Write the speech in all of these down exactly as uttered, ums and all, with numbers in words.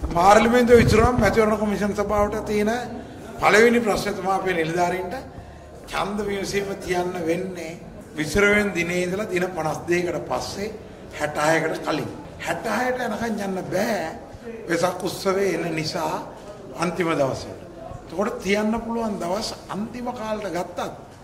පාර්ලිමේන්තුව විසිරම මැතිවරණ කොමිෂන් සභාවට තියෙන පළවෙනි ප්‍රශ්නේ තමයි අපේ නිලධාරීන්ට ඡන්ද විමසීම තියන්න වෙන්නේ විසිර වෙන දිනේ ඉඳලා දින පනස් දෙකකට පස්සේ හැටහයකට කලින්. හැටහයට යනකම් යන්න බෑ වෙසක් උත්සවයේ එන නිසා අන්තිම දවසේ. එතකොට තියන්න පුළුවන් දවස් අන්තිම කාලට ගත්තත්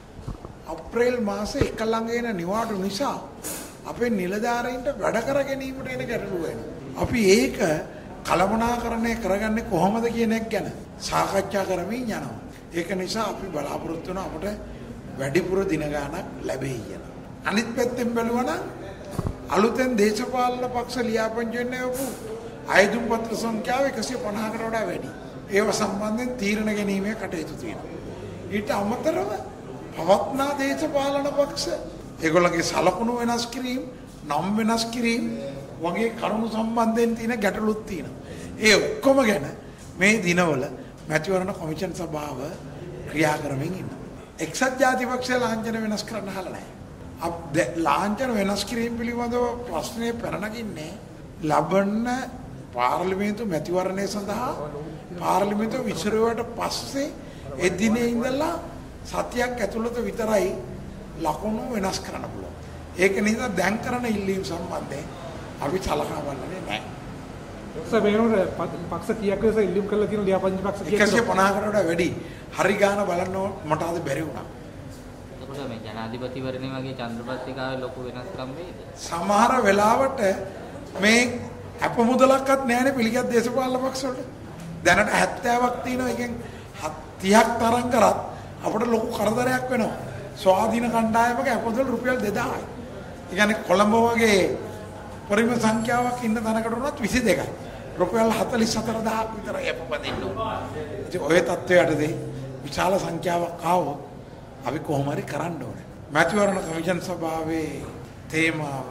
අප්‍රේල් මාසේ එක ළඟ එන නිවාඩු නිසා අපේ නිලධාරීන්ට වැඩ කර ගැනීමට එන ගැටලුව වෙනවා. අපි ඒක කළමනාකරණය කරගන්නේ කොහොමද කියන එක ගැන සාකච්ඡා කරමින් යනවා. ඒක නිසා අපි බලාපොරොත්තු වෙන අපට වැඩිපුර දින ගාණක් ලැබෙයි කියලා. අනිත් පැත්තෙන් බැලුවා නම් අලුතෙන් දේශපාලන පක්ෂ ලියාපදිංචි වෙන්නේ වපු ආයුධ පත්‍ර සංඛ්‍යාව එකසිය පනහකට වඩා වැඩි. ඒව සම්බන්ධයෙන් තීරණ ගැනීමේ කටයුතු තියෙනවා. ඊට අමතරව පවත්නා දේශපාලන පක්ෂ ඒගොල්ලන්ගේ සලකුණු වෙනස් කිරීම, නම් වෙනස් කිරීම වගේ කරුණු සම්බන්ධයෙන් තියෙන ගැටලුත් තියෙනවා. ඒ ඔක්කොම ගැන මේ දිනවල මැතිවරණ කොමිෂන් සභාව ක්‍රියා කරමින් ඉන්නවා. එක්සත් ජාතිපක්ෂය ලාංඡන වෙනස් කරන්න හදලා නැහැ. අප ලාංඡන වෙනස් කිරීම පිළිබඳව ප්‍රශ්නේ පැනනගින්නේ ලබන පාර්ලිමේන්තු මැතිවරණය සඳහා පාර්ලිමේන්තුව විසිරුවට පස්සේ එදිනේ ඉඳලා සතියක් ඇතුළත විතරයි ලකුණු වෙනස් කරන්න පුළුවන්. ඒක නිසා දැන් කරන ඉල්ලීම් සම්බන්ධයෙන් අපි සලකා බලන්නේ නැහැ. සර් මේනොට පක්ෂ කීයක් විතර ඉල්ලීම් කරලා තියෙන ලියාපදිංචි පක්ෂ කීයක්? එකසිය පනහකට වඩා වැඩි. හරි ගාන බලන්න මට අද බැරි වුණා. එතකොට මේ ජනාධිපතිවරණේ වගේ චන්ද්‍රපත්තිකාවේ ලොකු වෙනස්කම් වෙයිද? සමහර වෙලාවට මේ අප මුදලක්වත් නැහැනේ පිළිගත් දේශපාලන පක්ෂ වලට. දැනට හැත්තෑවක් තියෙනවා. එකෙන් තිහක් තරම් කරත් අපිට ලොකු කරදරයක් වෙනවා. ස්වාධීන කණ්ඩායමක අපොදල් රුපියල් දෙදාහයි. ඒ කියන්නේ කොළඹ වගේ පරිම සංඛ්‍යාවක් ඉන්න තැනකට උනත් විසි දෙකයි. රුපියල් හතළිස් හතර දහසක් විතර යපපදින්න ඕන. ඉතින් ඔය තත්ත්වයටදී විශාල සංඛ්‍යාවක් ආවොත් අපි කොහොම හරි කරන්න ඕනේ. මැතිවරණ කොමිෂන් සභාවේ තේමාව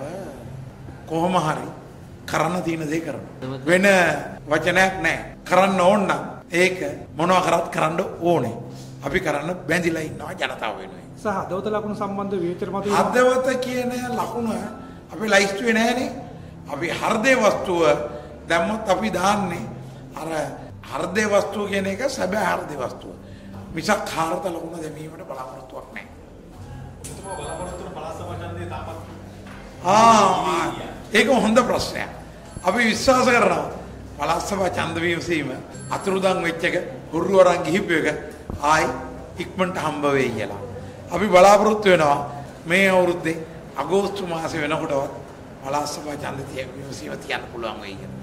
කොහොම හරි කරන්න තියෙන දේ කරනවා. වෙන වචනයක් නැහැ. කරන්න ඕන නම් ඒක මොනවා කරත් කරන්න ඕනේ. අපි කරන්න බැඳිලා ඉන්නවා ජනතාව වෙනුවෙන්. සහ හදවත ලකුණු සම්බන්ධ විචාර මත හදවත කියන ලකුණ අපි ලයිස්ට්ුවේ නැහනේ. අපි හෘදේ වස්තුව දැම්මොත් අපි දාන්නේ අර හෘදේ වස්තුව කියන එක සැබෑ හෘදේ වස්තුව. මිසක් හෘද ලකුණ දෙමීමට බලාපොරොත්තුවක් නැහැ. බලාපොරොත්තු වෙන පළාත් සභා ඡන්දේ තාමත් ආ ඒක හොඳ ප්‍රශ්නයක්. අපි විශ්වාස කරනවා පළාත් සභා ඡන්ද විමසීම අතුරුදන් වෙච්ච එක හුරුවරන් ගිහිපු එක ආයි ඉක්මනට හම්බ වෙයි කියලා. අපි බලාපොරොත්තු වෙනවා මේ අවුරුද්දේ අගෝස්තු මාසේ වෙනකොටවත් පළාත් සභා ඡන්ද විමසීම තියන්න පුළුවන් වෙයි කියලා.